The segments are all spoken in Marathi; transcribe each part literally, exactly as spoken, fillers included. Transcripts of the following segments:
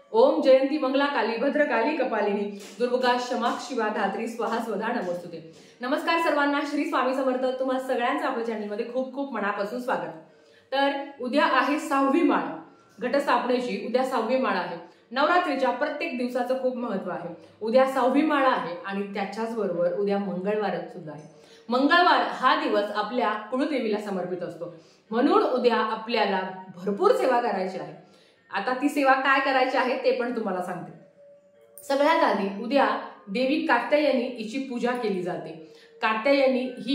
ओम जयंती मंगला काली भद्रकाली कपालिनी दुर्गा क्षमा शिवा धात्री स्वाहा स्वधा नमोस्तुते। नमस्कार सर्वांना, श्री स्वामी समर्थ। तुम्हाला सगळ्यांचं आपल्या चॅनलमध्ये खूप खूप मनापासून स्वागत। तर उद्या आहे सहावी माळ घटस्थापनेची, उद्या सहावी माळ आहे। नवरात्रीच्या प्रत्येक दिवसाचं खूप महत्त्व आहे। उद्या सहावी माळ आहे आणि त्याच्याच बरोबर उद्या मंगळवार सुद्धा आहे। मंगळवार हा दिवस आपल्या कुळदेवीला समर्पित असतो, म्हणून उद्या आपल्याला भरपूर सेवा करायची आहे। आता ती सेवा काय करायची आहे ते पण तुम्हाला सांगते। सगळ्यात आधी उद्या देवी कात्यायनी हिची पूजा केली जाते। कात्यायनी ही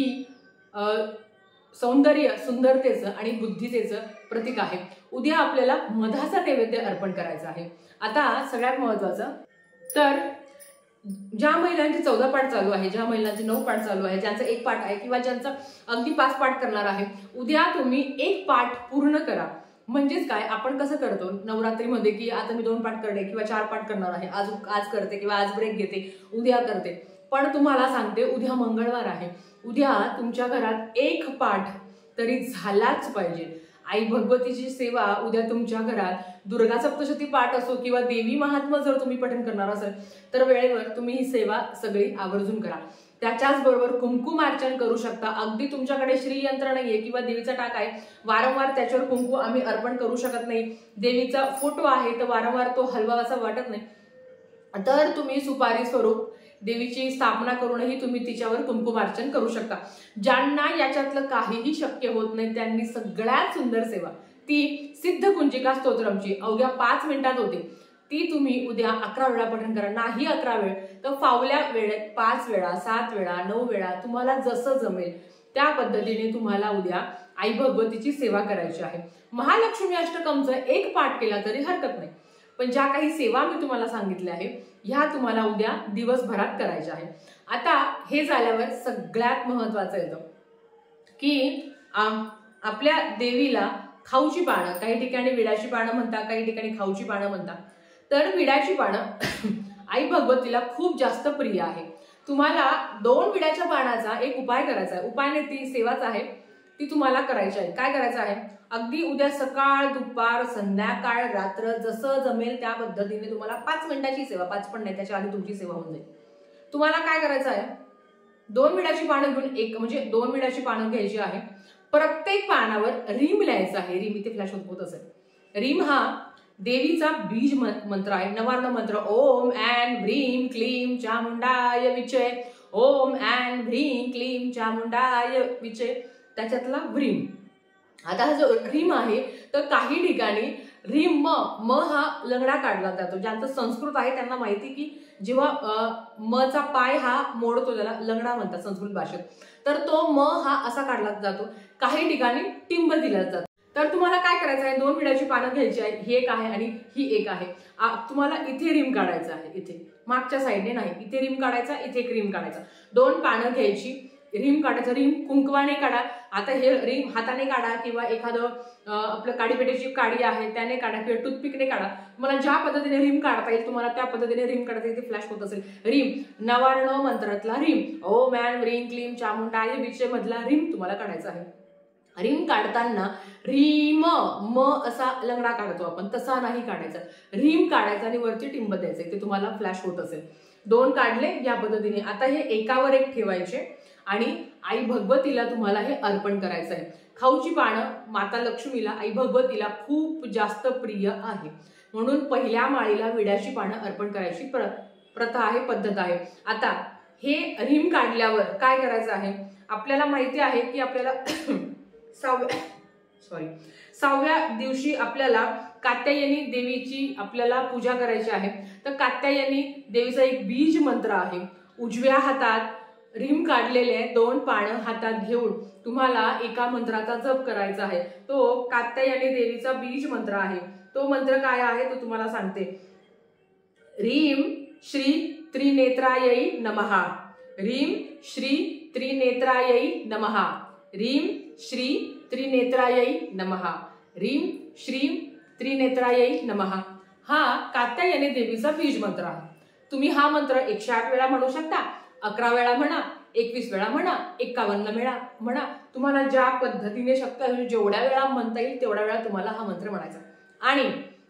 सौंदर्य सुंदरतेचं आणि बुद्धितेचं प्रतीक आहे। उद्या आपल्याला मधाचा नैवेद्य अर्पण करायचा आहे। आता सगळ्यात महत्त्वाचं, तर ज्या महिलांची चौदा पाठ चालू आहे, ज्या महिलांचे नऊ पाठ चालू आहे, ज्यांचं एक पाठ आहे किंवा ज्यांचं अगदी पाच पाठ करणार आहे, उद्या तुम्ही एक पाठ पूर्ण करा। म्हणजेच काय, आपण कसं करतो नवरात्रीमध्ये की आता मी दोन पाठ करणे किंवा चार पाठ करणार आहे, आज आज करते किंवा आज ब्रेक घेते, उद्या करते। पण तुम्हाला सांगते, उद्या मंगळवार आहे, उद्या तुमच्या घरात एक पाठ तरी झालाच पाहिजे। आई भगवतीची सेवा उद्या तुमच्या घरात, दुर्गा सप्तशती पाठ असो किंवा देवी महात्म्य जर तुम्ही पठण करणार असाल तर वेळेवर तुम्ही ही सेवा सगळी आवर्जून करा। त्याच्याच बरोबर कुंकुमार्चन करू शकता। अगदी तुमच्याकडे श्रीयंत्र नाहीये किंवा देवीचा टाक आहे, वारंवार त्याच्यावर कुंकू आम्ही अर्पण करू शकत नाही, देवीचा फोटो आहे तर वारंवार तो हलवा असा वाटत नाही, तर तुम्ही सुपारी स्वरूप देवीची स्थापना करूनही तुम्ही तिच्यावर कुंकुमार्चन करू शकता। ज्यांना याच्यातलं काहीही शक्य होत नाही त्यांनी सगळ्यात सुंदर सेवा ती सिद्ध कुंजिका स्तोत्रमची अवघ्या पाच मिनिटात होते, ती तुम्ही उद्या अकरा वेळा पठण करा। नाही अकरा वेळ तर फावल्या वेळेत पाच वेळा, सात वेळा, नऊ वेळा तुम्हाला जसं जमेल त्या पद्धतीने तुम्हाला उद्या आई भगवतीची सेवा करायची आहे। महालक्ष्मी अष्टकमचं एक पाठ केला तरी हरकत नाही, पण ज्या काही सेवा मी तुम्हाला सांगितल्या आहे ह्या तुम्हाला उद्या दिवसभरात करायच्या आहे। आता हे झाल्यावर सगळ्यात महत्वाचं येतं की आपल्या देवीला खाऊची पानं, काही ठिकाणी विड्याची पानं म्हणतात, काही ठिकाणी खाऊची पानं म्हणतात। तर विड्याची पानं आई भगवतीला खूप जास्त प्रिय आहे। तुम्हाला दोन विड्याच्या पानाचा एक उपाय करायचा आहे। उपाय नाही, ती सेवाच आहे, ती तुम्हाला करायची आहे। काय करायचं आहे, अगदी उद्या सकाळ, दुपार, संध्याकाळ, रात्र जसं जमेल त्या पद्धतीने तुम्हाला पाच मिनिटाची सेवा, पाच पण नाही त्याच्या आधी तुमची सेवा होऊन जाईल। तुम्हाला काय करायचं आहे, दोन विड्याची पानं घेऊन एक म्हणजे दोन विड्याची पानं घ्यायची आहे। प्रत्येक पानावर रीम लिहायचं आहे। रीम इथे फ्लॅश होत असेल। रीम हा देवीचा बीज मंत्र आहे, नवार्ण मंत्र। ओम ऐं ह्रीं क्लीं चामुंडाय विचे, ओम ऐं ह्रीं क्लीं चामुंडाय विचे, त्याच्यातला व्रीम। आता हा जो रीम आहे तर काही ठिकाणी रीम म म हा लंगडा काढला जातो। ज्यांचं संस्कृत आहे त्यांना माहिती की जेव्हा म चा पाय हा मोडतो त्याला लंगडा म्हणतात संस्कृत भाषेत, तर तो म हा असा काढला जातो। काही ठिकाणी टिंब दिला जातो। तर तुम्हाला काय करायचं आहे, दोन विड्याची पानं घ्यायची आहे, ही एक आहे आणि ही एक आहे। तुम्हाला इथे रीम काढायचं आहे, इथे मागच्या साईडने नाही, इथे रीम काढायचा, इथे एक रीम काढायचा। दोन पानं घ्यायची, रीम काढायचं। रीम कुंकवाने काढा। आता हे रीम हाताने काढा किंवा एखादं आपलं काडीपेटीची काडी आहे त्याने काढा किंवा टूथपिकने काढा। तुम्हाला ज्या पद्धतीने रीम काढता येईल तुम्हाला त्या पद्धतीने रीम काढता येईल। फ्लॅश होत असेल। रीम नवार्ण मंत्रातला रीम, ओम ऐं ह्रीं क्लीं चामुंडाय विचे मधला रीम तुम्हाला काढायचा आहे। रीम काढताना रीम म असा लंगडा काढतो आपण, तसा नाही काढायचा। रीम काढायचा आणि वरती टिंब द्यायचं, ते तुम्हाला फ्लॅश होत असेल। दोन काढले या पद्धतीने। आता हे एकावर एक ठेवायचे आणि आई भगवतीला तुम्हाला हे अर्पण करायचं आहे। खाऊची पानं माता लक्ष्मीला, आई भगवतीला खूप जास्त प्रिय आहे, म्हणून पहिल्या माळीला विड्याची पानं अर्पण करायची प्र प्रथा आहे, पद्धत आहे। आता हे रीम काढल्यावर काय करायचं आहे, आपल्याला माहिती आहे की आपल्याला सहाव्या सॉरी सहाव्या दिवशी आपल्याला कात्यायनी देवीची आपल्याला पूजा करायची आहे। तर कात्यायनी देवीचा एक बीज मंत्र आहे। उजव्या हातात रीम काढलेले दोन पानं हातात घेऊन तुम्हाला एका मंत्राचा जप करायचा आहे। तो कात्यायनी देवीचा बीज मंत्र आहे। तो मंत्र काय आहे तो तुम्हाला सांगते। रीम श्री त्रिनेत्रायै नमः, रीम श्री त्रिनेत्रायै नमः, रीम श्री त्रिनेत्रायै नमः, रीम श्री त्रिनेत्रायै नमः। हा कात्यायनी देवीचा बीज मंत्र आहे। तुम्ही हा मंत्र एकशे आठ वेळा म्हणू शकता, अकरा वेळा म्हणा, एकवीस वेळा म्हणा, एकावन्न वेळा म्हणा। तुम्हाला ज्या पद्धतीने शक्य होईल जेवढ्या वेळा म्हणता येईल तेवढ्या वेळा तुम्हाला हा मंत्र म्हणायचा। आणि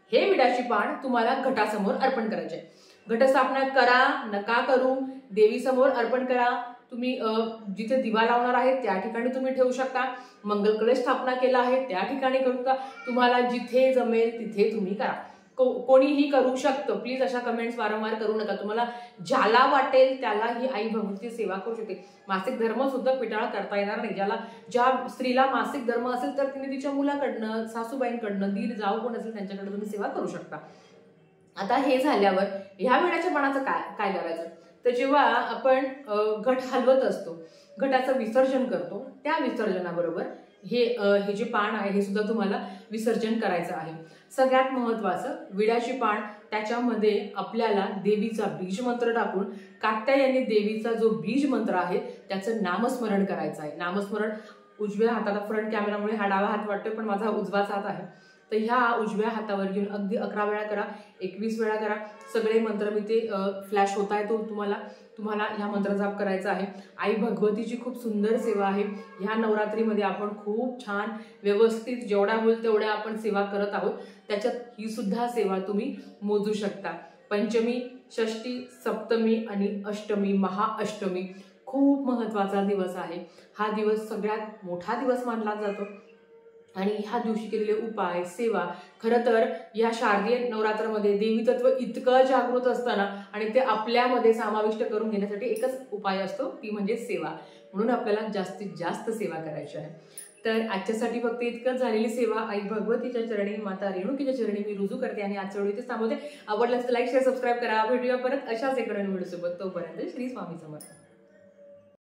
हे विड्याची पान तुम्हाला घटासमोर अर्पण करायचे. घटस्थापना करा नका करू, देवीसमोर अर्पण करा. तुम्ही जिथे दिवा लावणार आहे त्या ठिकाणी तुम्ही ठेवू शकता. मंगल कलश स्थापना केला आहे त्या ठिकाणी करू शकता. तुम्हाला जिथे जमेल तिथे तुम्ही करा. को कोणीही करू शकतं. प्लीज अशा कमेंट्स वारंवार करू नका. तुम्हाला ज्याला वाटेल त्याला ही आई भगवतीची सेवा करू शकते. मासिक धर्म सुद्धा पिटाळा करता येणार नाही. ज्याला ज्या स्त्रीला मासिक धर्म असेल तर तिने तिच्या मुलाकडनं, सासूबाईंकडनं, दीर जाऊ कोण असेल त्यांच्याकडे तुम्ही सेवा करू शकता. आता हे झाल्यावर ह्या विड्याच्या पानाचं काय काय करायचं, तर जेव्हा आपण घट हलवत असतो, घटाचं विसर्जन करतो, त्या विसर्जनाबरोबर हे हे जे पान आहे हे सुद्धा तुम्हाला विसर्जन करायचं आहे. सगळ्यात महत्वाचं, विड्याची पान त्याच्यामध्ये आपल्याला देवीचा बीज मंत्र टाकून कात्यायनी देवीचा जो बीज मंत्र आहे त्याचं नामस्मरण करायचं आहे. नामस्मरण उजव्या हाताला, फ्रंट कॅमेरामुळे हा डावा हात वाटतोय पण माझा उजवाच हात आहे, तर ह्या उजव्या हातावर घेऊन अगदी अकरा वेळा करा, एकवीस वेळा करा. सगळे मंत्र मी ते फ्लॅश होत आहे तो तुम्हाला तुम्हाला ह्या मंत्र जाप करायचा आहे. आई भगवतीची खूप सुंदर सेवा आहे. ह्या नवरात्रीमध्ये आपण खूप छान व्यवस्थित जेवढ्या होईल तेवढ्या आपण सेवा करत आहोत. त्याच्यात ही सुद्धा सेवा तुम्ही मोजू शकता. पंचमी, षष्टी, सप्तमी आणि अष्टमी, महाअष्टमी खूप महत्त्वाचा दिवस आहे. हा दिवस सगळ्यात मोठा दिवस मानला जातो आणि ह्या दिवशी केलेले उपाय, सेवा, खरं तर या शारदीय नवरात्रामध्ये देवी तत्व इतकं जागृत असताना आणि ते आपल्यामध्ये समाविष्ट करून घेण्यासाठी एकच उपाय असतो, ती म्हणजे सेवा. म्हणून आपल्याला जास्तीत जास्त सेवा करायची आहे. तर आजच्यासाठी फक्त इतकंच. झालेली सेवा आई भगवतीच्या चरणी, माता रेणुकीच्या चरणी मी रुजू करते आणि आजच्या व्हिडिओ इथेच थांबवते. आवडल्यास लाईक, शेअर, सबस्क्राईब करा. भेटूया परत अशाच एका नवीन व्हिडिओ सोबत. तोपर्यंत श्री स्वामी समर्थ.